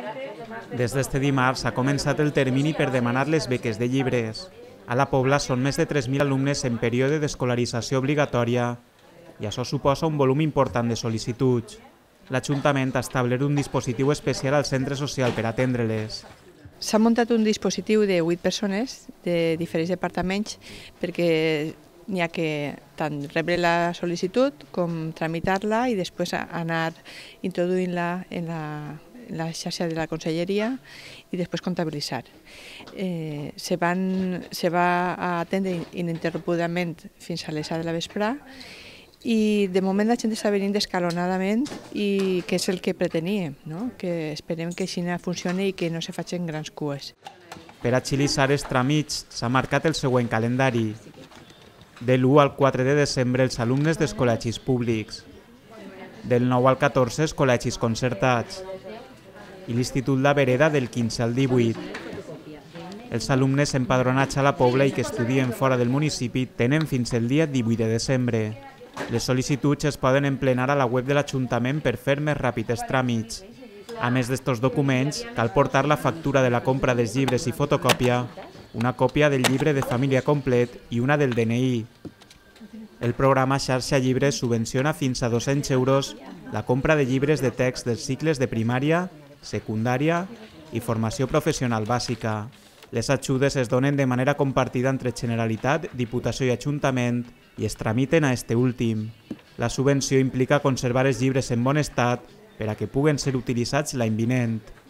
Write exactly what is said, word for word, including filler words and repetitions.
Des d'este dimarts ha començat el termini per demanar les beques de llibres. A la Pobla són més de tres mil alumnes en període d'escolarització obligatòria i això suposa un volum important de sol·licituds. L'Ajuntament ha establert un dispositiu especial al centre social per atendre-les. S'ha muntat un dispositiu de vuit persones de diferents departaments perquè n'hi ha que tant rebre la sol·licitud com tramitar-la i després anar introduint-la en la, en la xarxa de la Conselleria i després comptabilitzar. Eh, se, van, se va atendre ininterrompudament fins a les set de la vesprà i de moment la gent està venint escalonadament i que és el que preteníem, no? Que esperem que així funcioni i que no se facin grans cues. Per agilitzar els tràmits s'ha marcat el següent calendari. De l'u al quatre de desembre els alumnes dels col·legis públics, del nou al catorze els col·legis concertats i l'Institut La Vereda del quinze al divuit. Els alumnes empadronats a la Pobla i que estudien fora del municipi tenen fins el dia divuit de desembre. Les sol·licituds es poden emplenar a la web de l'Ajuntament per fer més ràpid els tràmits. A més d'estos documents, cal portar la factura de la compra dels llibres i fotocòpia, una còpia del llibre de família complet i una del D N I. El programa Xarxa Llibres subvenciona fins a dos-cents euros la compra de llibres de text dels cicles de primària, secundària i formació professional bàsica. Les ajudes es donen de manera compartida entre Generalitat, Diputació i Ajuntament i es tramiten a este últim. La subvenció implica conservar els llibres en bon estat per a que puguen ser utilitzats l'any vinent.